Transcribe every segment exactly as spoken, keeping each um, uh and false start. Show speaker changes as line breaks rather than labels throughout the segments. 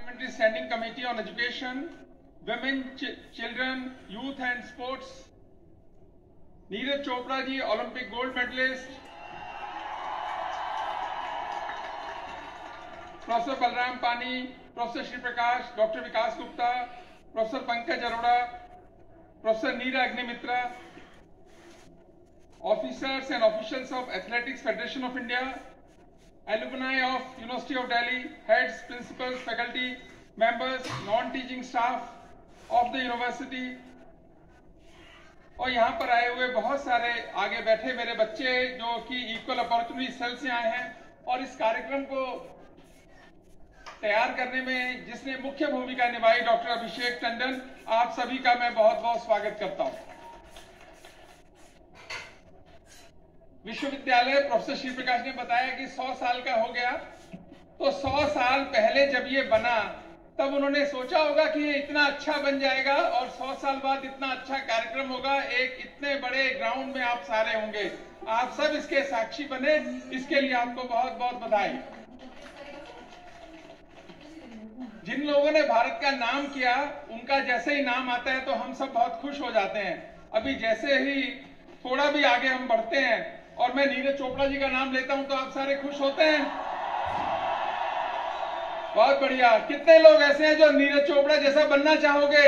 Parliamentary Standing Committee on Education, Women, Ch Children, Youth and Sports, Neeraj Chopra ji, Olympic gold medalist, Professor Balram Pani, Professor Shri Prakash, Doctor Vikas Gupta, Professor Pankaj Arora, Professor Neera Agnimitra, officers and officials of Athletics Federation of India, alumni of University of Delhi, heads, principals, faculty, members, non-teaching staff of the university, और यहाँ पर आए हुए बहुत सारे आगे बैठे मेरे बच्चे जो कि इक्वल अपॉर्चुनिटी सेल से आए हैं, और इस कार्यक्रम को तैयार करने में जिसने मुख्य भूमिका निभाई डॉक्टर अभिषेक टंडन, आप सभी का मैं बहुत बहुत स्वागत करता हूं। विश्वविद्यालय प्रोफेसर श्री प्रकाश ने बताया कि सौ साल का हो गया, तो सौ साल पहले जब ये बना तब उन्होंने सोचा होगा कि ये इतना अच्छा बन जाएगा और सौ साल बाद इतना अच्छा कार्यक्रम होगा, एक इतने बड़े ग्राउंड में आप सारे होंगे। आप सब इसके साक्षी बने, इसके लिए आपको बहुत बहुत बधाई। जिन लोगों ने भारत का नाम किया, उनका जैसे ही नाम आता है तो हम सब बहुत खुश हो जाते हैं। अभी जैसे ही थोड़ा भी आगे हम बढ़ते हैं और मैं नीरज चोपड़ा जी का नाम लेता हूं तो आप सारे खुश होते हैं। बहुत बढ़िया। कितने लोग ऐसे हैं जो नीरज चोपड़ा जैसा बनना चाहोगे?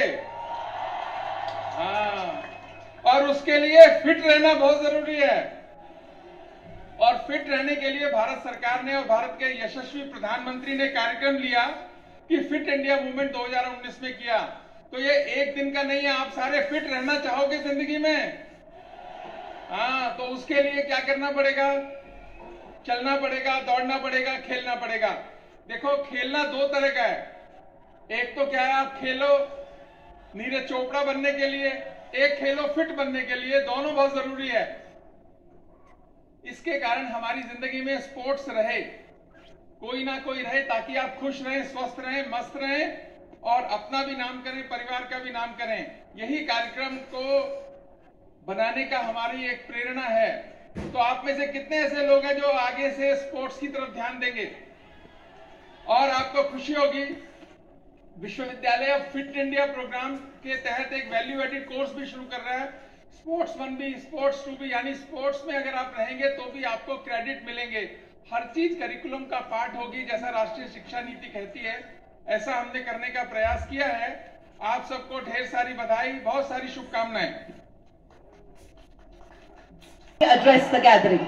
हाँ, और उसके लिए फिट रहना बहुत जरूरी है। और फिट रहने के लिए भारत सरकार ने और भारत के यशस्वी प्रधानमंत्री ने कार्यक्रम लिया कि फिट इंडिया मूवमेंट दो हज़ार उन्नीस में किया। तो ये एक दिन का नहीं है, आप सारे फिट रहना चाहोगे जिंदगी में? हाँ, तो उसके लिए क्या करना पड़ेगा? चलना पड़ेगा, दौड़ना पड़ेगा, खेलना पड़ेगा। देखो, खेलना दो तरह का है। एक तो क्या है, आप खेलो नीरज चोपड़ा बनने के लिए, एक खेलो फिट बनने के लिए। दोनों बहुत जरूरी है। इसके कारण हमारी जिंदगी में स्पोर्ट्स रहे, कोई ना कोई रहे, ताकि आप खुश रहें, स्वस्थ रहें, मस्त रहें और अपना भी नाम करें, परिवार का भी नाम करें। यही कार्यक्रम को बनाने का हमारी एक प्रेरणा है। तो आप में से कितने ऐसे लोग हैं जो आगे से स्पोर्ट्स की तरफ ध्यान देंगे? और आपको खुशी होगी, विश्वविद्यालय फिट इंडिया प्रोग्राम के तहत एक वैल्यू एडेड कोर्स भी शुरू कर रहा है, स्पोर्ट्स वन भी, स्पोर्ट्स टू भी। यानी स्पोर्ट्स में अगर आप रहेंगे तो भी आपको क्रेडिट मिलेंगे। हर चीज करिकुलम का पार्ट होगी, जैसा राष्ट्रीय शिक्षा नीति कहती है। ऐसा हमने करने का प्रयास किया है। आप सबको ढेर सारी बधाई, बहुत सारी शुभकामनाएं।
Address the gathering.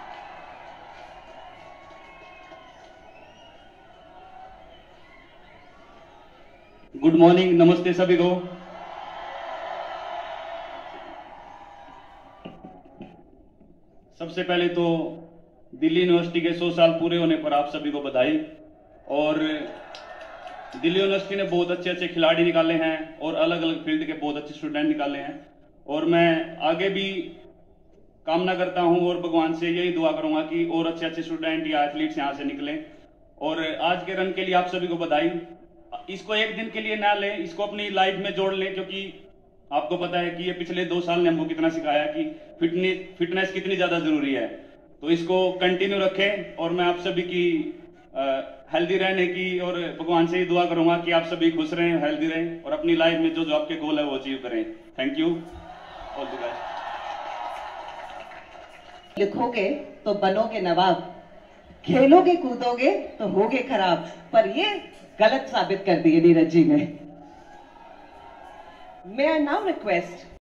Good morning, नमस्ते सभी को। सबसे पहले तो दिल्ली यूनिवर्सिटी के सौ साल पूरे होने पर आप सभी को बधाई। और दिल्ली यूनिवर्सिटी ने बहुत अच्छे अच्छे खिलाड़ी निकाले हैं और अलग अलग फील्ड के बहुत अच्छे स्टूडेंट निकाले हैं। और मैं आगे भी कामना करता हूं और भगवान से यही दुआ करूंगा कि और अच्छे अच्छे स्टूडेंट या एथलीट्स यहां से निकलें। और आज के रन के लिए आप सभी को बधाई। इसको एक दिन के लिए ना लें, इसको अपनी लाइफ में जोड़ लें, क्योंकि आपको पता है कि ये पिछले दो साल ने हमको कितना सिखाया कि फिटनेस फिटनेस कितनी ज्यादा जरूरी है। तो इसको कंटिन्यू रखें और मैं आप सभी की हेल्दी रहने की और भगवान से ही दुआ करूंगा कि आप सभी खुश रहें, हेल्दी रहें और अपनी लाइफ में जो जो आपके गोल है वो अचीव करें। Thank you, all the best.
लिखोगे तो बनोगे नवाब, खेलोगे कूदोगे तो होगे खराब, पर ये गलत साबित कर दिए नीरज जी ने। May I now request